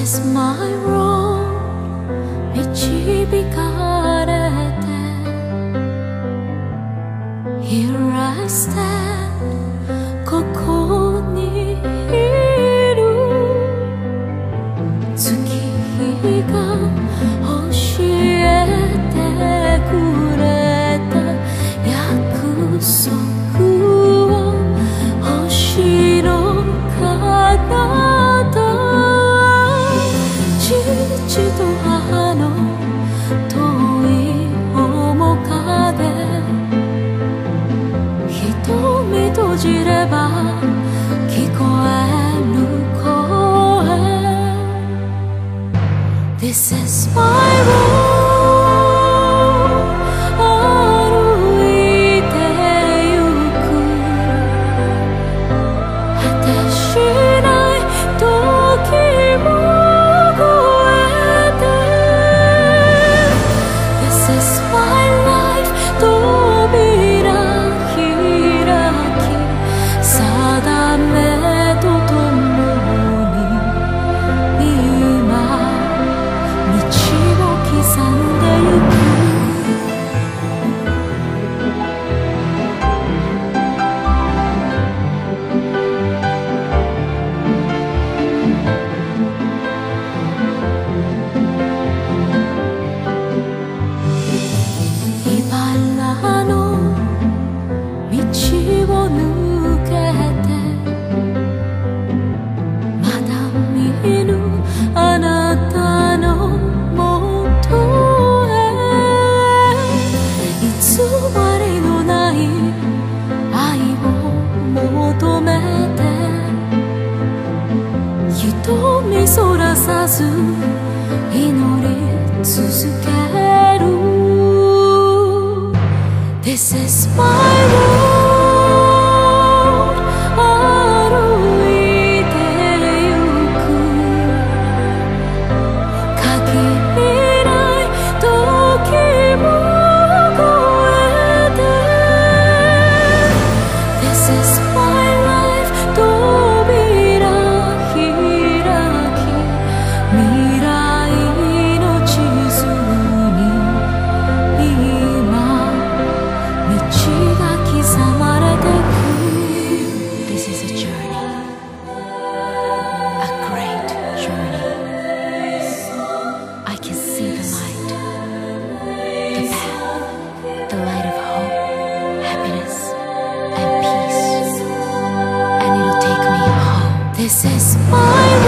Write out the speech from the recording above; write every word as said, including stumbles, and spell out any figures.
is my road 導かれて Here I stand ここにいる月日が教えてくれた約束を星の彼方父と母の遠い面影瞳閉じれば聞こえる声 This is my road 歩いてゆく果てしない時も瞳そらさず祈り続ける This is my road 歩いてゆく限りない時も越えて This is my life 扉未来の地図に今道が刻まれてく This is a journey A great journey I can see the light The path The light of hope Happiness And peace And it'll take me home This is my